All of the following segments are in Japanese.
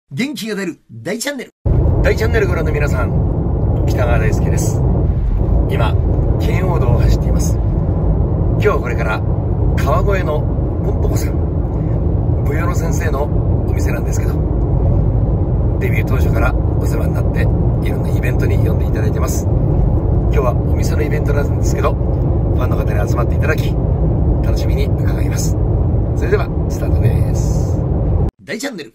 元気が出る大チャンネル。大チャンネルご覧の皆さん、北川大輔です。今、圏央道を走っています。今日はこれから川越のポンポコさん、舞踊の先生のお店なんですけど、デビュー当初からお世話になっていろんなイベントに呼んでいただいてます。今日はお店のイベントなんですけど、ファンの方に集まっていただき、楽しみに伺います。それではスタートです。大チャンネル。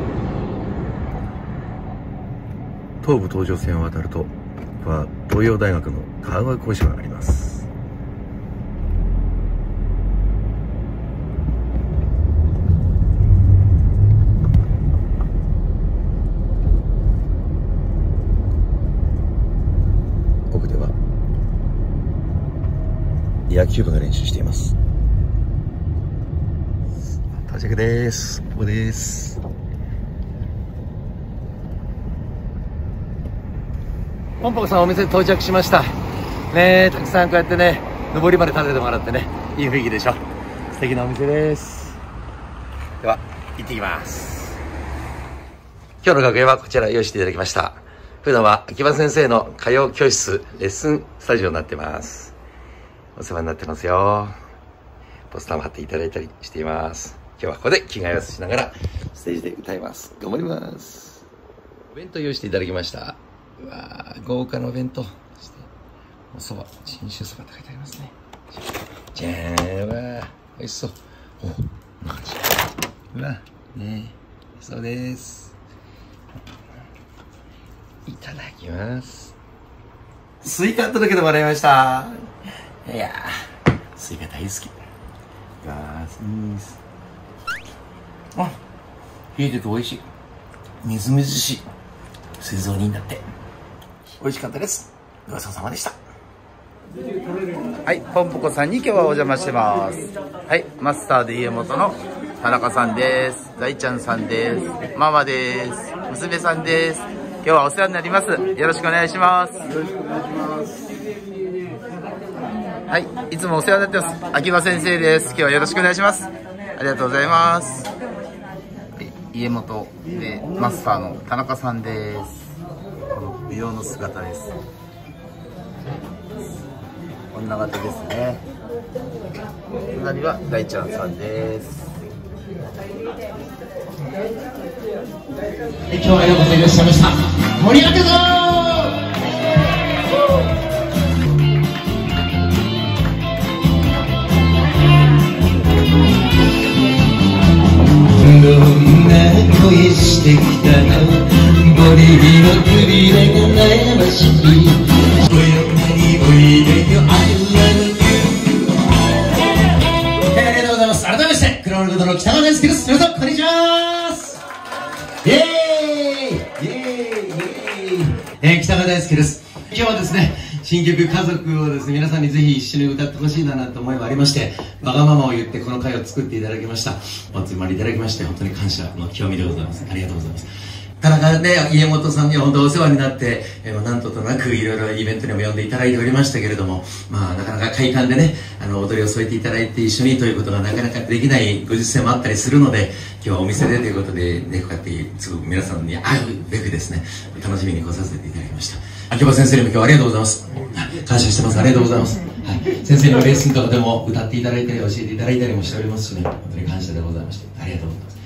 東武東上線を渡ると、ここは東洋大学の川越校舎があります。奥では野球部が練習しています。到着です。ここです。ポンポコさんお店到着しましたね。たくさんこうやってね、上りまで立ててもらってね、いい雰囲気でしょ。素敵なお店です。では行ってきます。今日の楽屋はこちら用意していただきました。普段は秋葉先生の歌謡教室レッスンスタジオになってます。お世話になってますよ。ポスターも貼っていただいたりしています。今日はここで着替え合わせしながらステージで歌います。頑張ります。お弁当用意していただきました。うわー、豪華なお弁当。そしておそば、信州そばって書いてありますね。じゃーん、うわー、美味しそう。お、マジうわ、ねえ、美味しそうです。いただきます。スイカ届けてもらいました。いやー、スイカ大好き。いきます。あ、冷えてて美味しい。みずみずしい。水蔵人だって。美味しかったです。ごちそうさまでした。 はい、ポンポコさんに今日はお邪魔してます。はい、マスターで家元の田中さんです。大ちゃんさんです。ママです。娘さんです。今日はお世話になります。よろしくお願いします。よろしくお願いします。はい、いつもお世話になってます。秋葉先生です。今日はよろしくお願いします。ありがとうございます。家元でマスターの田中さんです。この美容の姿です。こんな形ですね。隣は大ちゃんさんです。 今日はようこそいらっしゃいました。盛り上げるぞどんな声してきたの、ボリビのくびれが悩ましい。およなにおいでよ、I love you。 ありがとうございます。改めましてクロールことの北川大輔です。皆さんこんにちは。イエーイイエーイイエーイ、北川大輔です。今日はですね、新曲家族をですね、皆さんにぜひ一緒に歌ってほしいなと思いがありまして、わがままを言ってこの回を作っていただきました。お集まりいただきまして本当に感謝の極みでございます。ありがとうございます。田中ね、家元さんには本当お世話になって、なんとなくいろいろイベントにも呼んでいただいておりましたけれども、まあなかなか快感でね、踊りを添えていただいて一緒にということがなかなかできないご時世もあったりするので、今日はお店でということでね、こうやってすごく皆さんに会うべくですね、楽しみに来させていただきました。秋葉先生にも今日はありがとうございます。感謝してます。ありがとうございます。はい、先生にもレッスンとかでも歌っていただいたり教えていただいたりもしておりますしね、本当に感謝でございまして、ありがとうございます。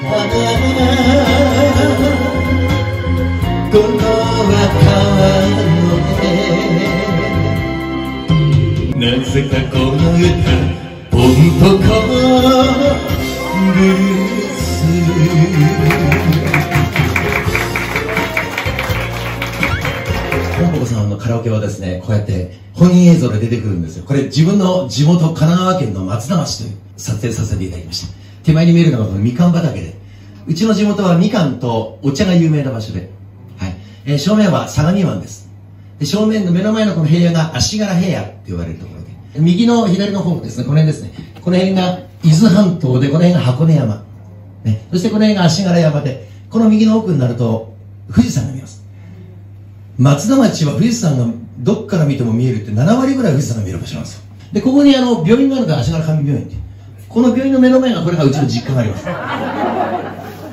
この川の上、なぜかこの歌、ポンポコブルース。ポンポコさんのカラオケはですね、こうやって本人映像で出てくるんですよ。これ自分の地元神奈川県の松田町という撮影させていただきました。手前に見えるのがこのみかん畑で、うちの地元はみかんとお茶が有名な場所で、はい、正面は相模湾です。で、正面の目の前のこの平野が足柄平野って言われるところで、右の左の方ですね、この辺ですね、この辺が伊豆半島で、この辺が箱根山、ね、そしてこの辺が足柄山で、この右の奥になると富士山が見えます。松田町は富士山がどっから見ても見えるって7割ぐらい富士山が見える場所なんですよ。で、ここに病院があるから足柄上病院って、この病院の目の前がこれがうちの実家があります。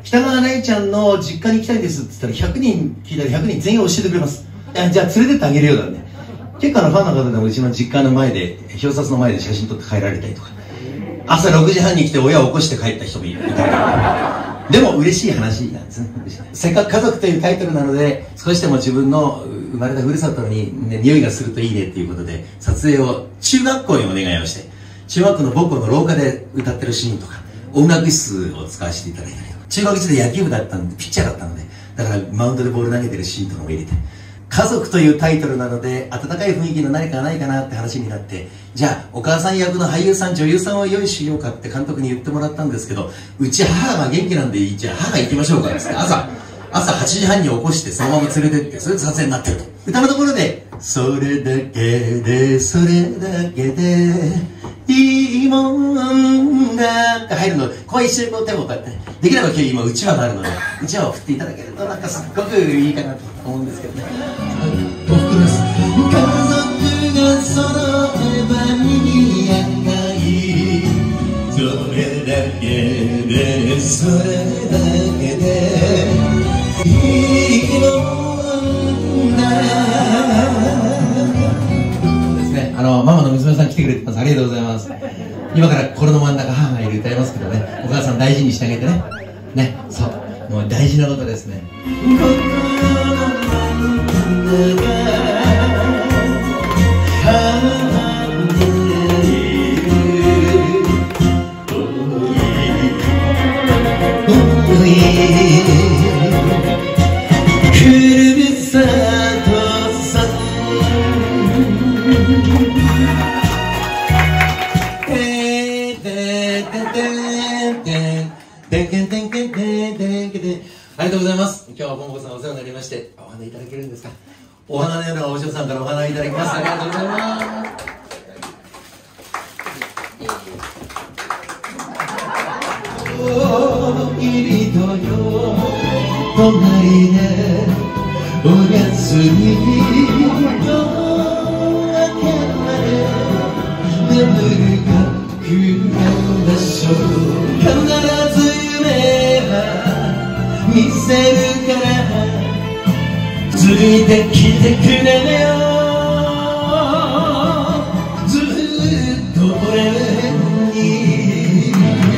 北川大ちゃんの実家に行きたいんですって言ったら100人聞いたら100人全員教えてくれます。じゃあ連れてってあげるようだね。結構ファンの方でもうちの実家の前で表札の前で写真撮って帰られたりとか、朝6時半に来て親を起こして帰った人もいたりとか。でも嬉しい話なんですね。せっかく家族というタイトルなので、少しでも自分の生まれたふるさとに、ね、匂いがするといいねっていうことで撮影を中学校にお願いをして、中学校の母校の廊下で歌ってるシーンとか音楽室を使わせていただいたりとか、中学時代野球部だったんでピッチャーだったので、だからマウンドでボール投げてるシーンとかも入れて、家族というタイトルなので温かい雰囲気の何かないかなって話になって、じゃあお母さん役の俳優さん女優さんを用意しようかって監督に言ってもらったんですけど、うち母が元気なんで、じゃあ母行きましょうかって朝8時半に起こしてそのまま連れてって、それで撮影になってると。歌のところでそれだけでそれだけでいいもんだって入るの、ここは一緒にこう手をこうやってできれば今日今うちわがあるのでうちわを振っていただけるとなんかすっごくいいかなと思うんですけどね。おふくろです。家族が揃えばにやかい、それだけでそれだけでいいもんだですね。ママの娘さん来てくれてます。ありがとうございます。今から心の真ん中母がいる歌いますけどね、お母さん大事にしてあげてね。ね、そう、もう大事なことですね。ありがとうございます。今日はももこさんお世話になりまして、お花いただけるんですか。お花のようなお嬢さんからお花いただきます。ありがとうございます。おい人よ隣でおやすみ夜明けまで眠るかくらでしょう。必ず夢は見せるからついてきてくれよ。ずっと俺に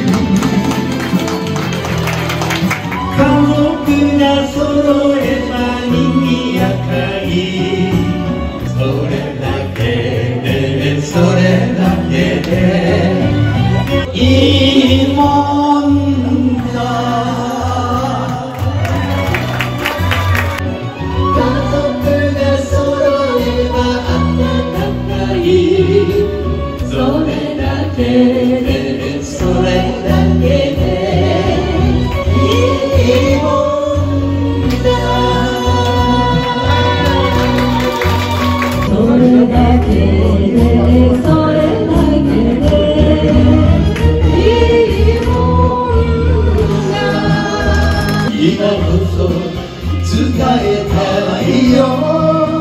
家族が揃えばにやかい、それだけでそれだけでいいもんだ。それだけでそれだけでいいもんだ。それだけでそれだけでいいもんだ。今こそ伝えたいよ。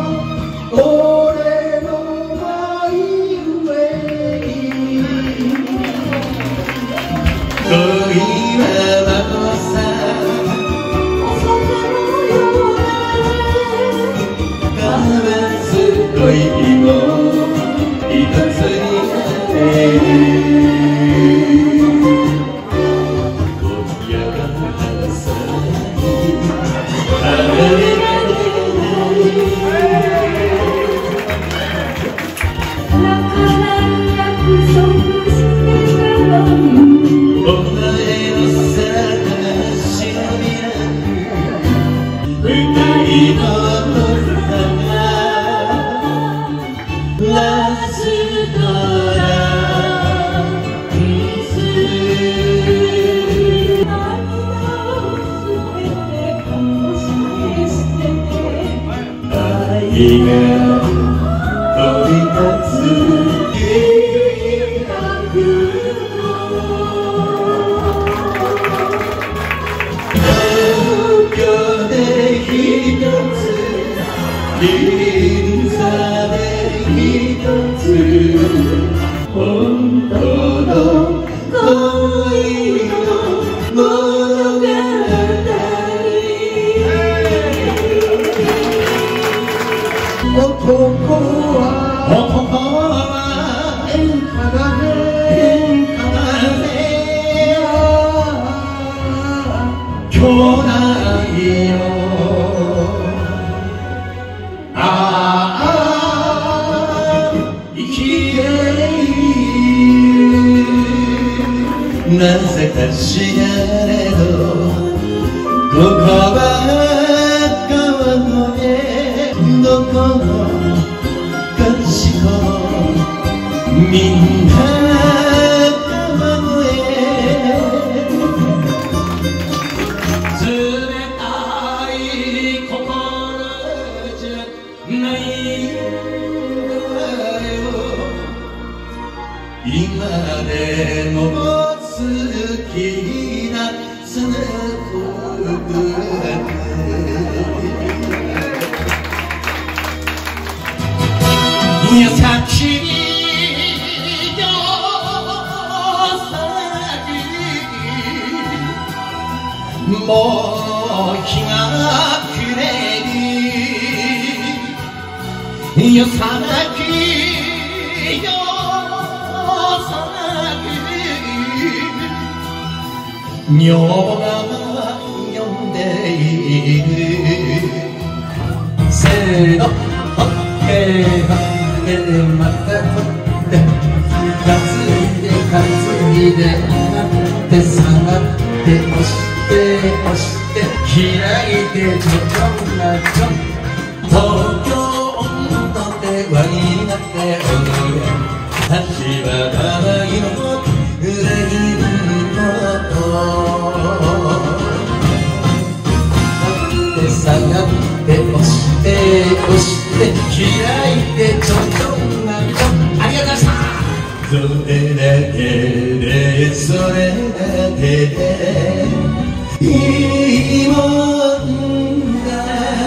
銀座で一つ本当の恋の物語は演歌だね兄弟よああ生きているなぜか知られどここは川越どこもかしこもみんな川越冷たい心じゃないんだよ今でも好きなその優しいよもう日が暮れるよさなきよさなき女房が呼んでいるせーのまた取って担いで担いで上がって下がって押して押して開いてちょちょなちょ東京温度で輪になって踊れ立場がいの裏切るの下がって押して押して開いてちょちょなちょありがとうございましたそれだけでそれだけでいいもんだ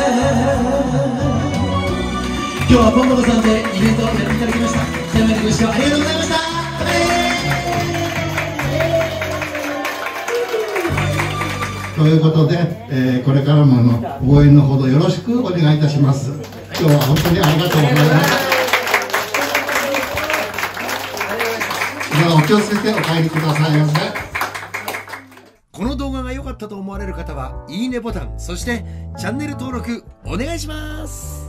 今日はポンポコさんでイベントをやっていただきました最後までご視聴ありがとうございましたということで、これからも応援のほどよろしくお願いいたします。今日は本当にありがとうございます。ではお気をつけてお帰りくださいませ。 この動画が良かったと思われる方は、いいねボタン、そしてチャンネル登録お願いします。